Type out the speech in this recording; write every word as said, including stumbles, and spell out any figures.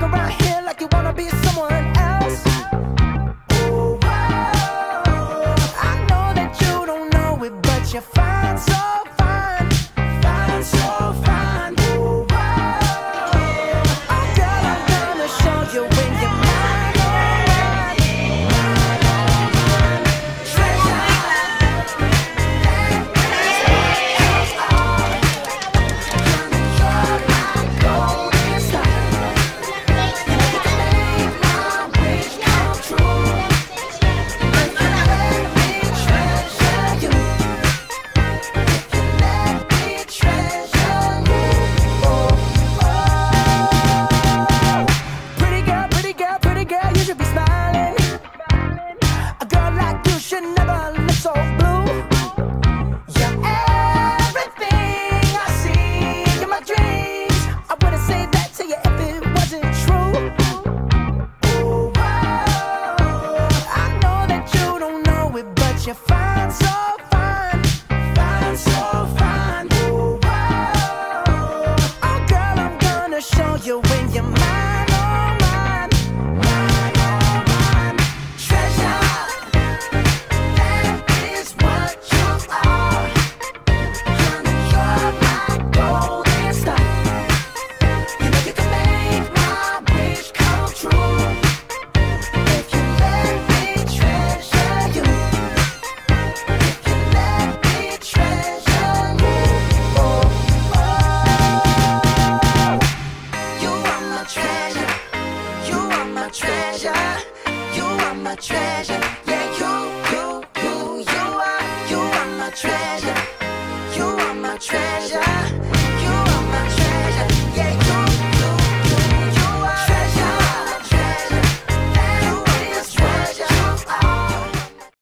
around here like you wanna be someone else. Oh, I know that you don't know it, but you're fine, so fine, fine, so fine. Oh, girl, I'm gonna show you when you're mine, oh, mine, mine, oh, mine. Treasure, that is what you are. You're my golden star. You can make my wish come true. If you let me treasure you, if you let me treasure you, oh, oh. Pretty girl, pretty girl, pretty girl, you should be smiling. A girl like you should never look so blue. You're everything I see in my dreams. I wouldn't say that to you if it wasn't true. Oh, I know that you don't know it, but you're fine, so fine, fine, so fine. Oh, oh, girl, I'm gonna show you when you're mine, oh, mine, mine, oh, mine. Treasure, that is what you are. Honey, you're my golden star. You know you can make my wish come true. If you let me treasure you, if you let me treasure you, oh, oh. You are my treasure, you are my treasure, you are my treasure. Yeah, you, you, you, you are, you are my treasure, you are my treasure.